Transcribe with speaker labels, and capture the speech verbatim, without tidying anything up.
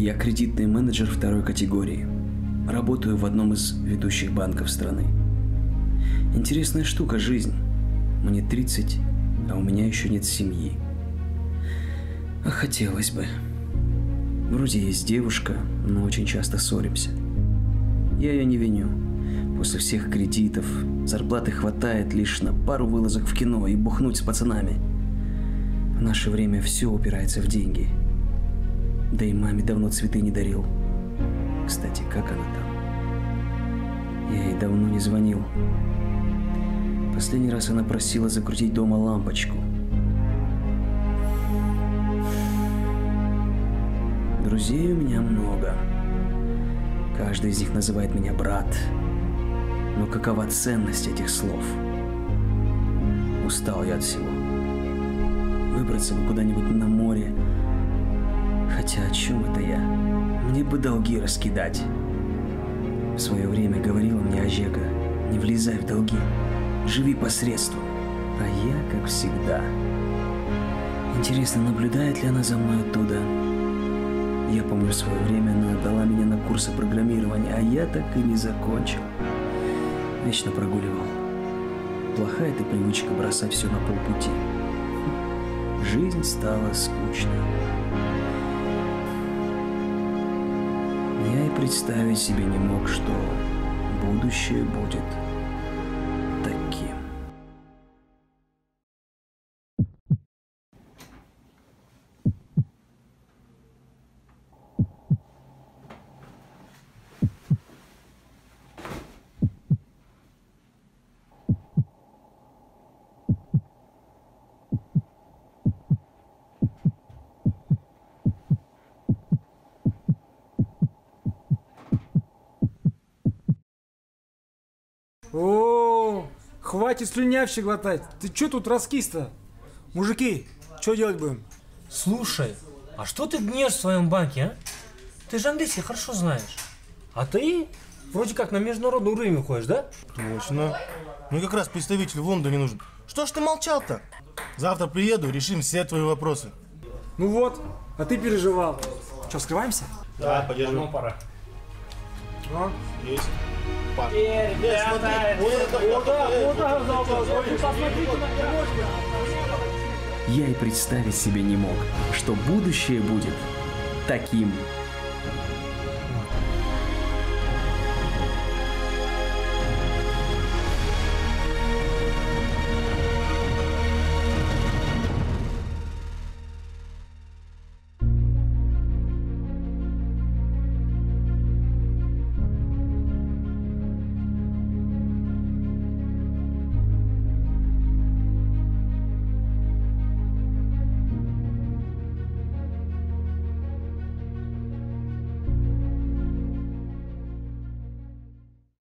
Speaker 1: Я кредитный менеджер второй категории. Работаю в одном из ведущих банков страны. Интересная штука жизнь. Мне тридцать, а у меня еще нет семьи. А хотелось бы. Вроде есть девушка, но очень часто ссоримся. Я ее не виню. После всех кредитов зарплаты хватает лишь на пару вылазок в кино и бухнуть с пацанами. В наше время все упирается в деньги. Да и маме давно цветы не дарил. Кстати, как она там? Я ей давно не звонил. Последний раз она просила закрутить дома лампочку. Друзей у меня много. Каждый из них называет меня брат. Но какова ценность этих слов? Устал я от всего. Выбраться бы куда-нибудь на море. Хотя о чем это я? Мне бы долги раскидать. В свое время говорила мне Ожега: не влезай в долги, живи посредством. А я, как всегда. Интересно, наблюдает ли она за мной оттуда? Я помню, в свое время она отдала меня на курсы программирования, а я так и не закончил. Вечно прогуливал. Плохая эта привычка бросать все на полпути. Жизнь стала скучной. Я и представить себе не мог, что будущее будет таким.
Speaker 2: О, хватит слюнявщик глотать. Ты чё тут раскис-то? Мужики, что делать будем?
Speaker 3: Слушай, а что ты гнешь в своем банке, а? Ты же английский хорошо знаешь. А ты вроде как на международный уровень ходишь, да?
Speaker 4: Точно. Мне как раз представитель в Лондоне нужен. Что ж ты молчал-то? Завтра приеду и решим все твои вопросы.
Speaker 2: Ну вот, а ты переживал. Что, скрываемся?
Speaker 4: Да, подержи.
Speaker 3: Ну, пора.
Speaker 2: А?
Speaker 4: Есть.
Speaker 1: Я и представить себе не мог, что будущее будет таким.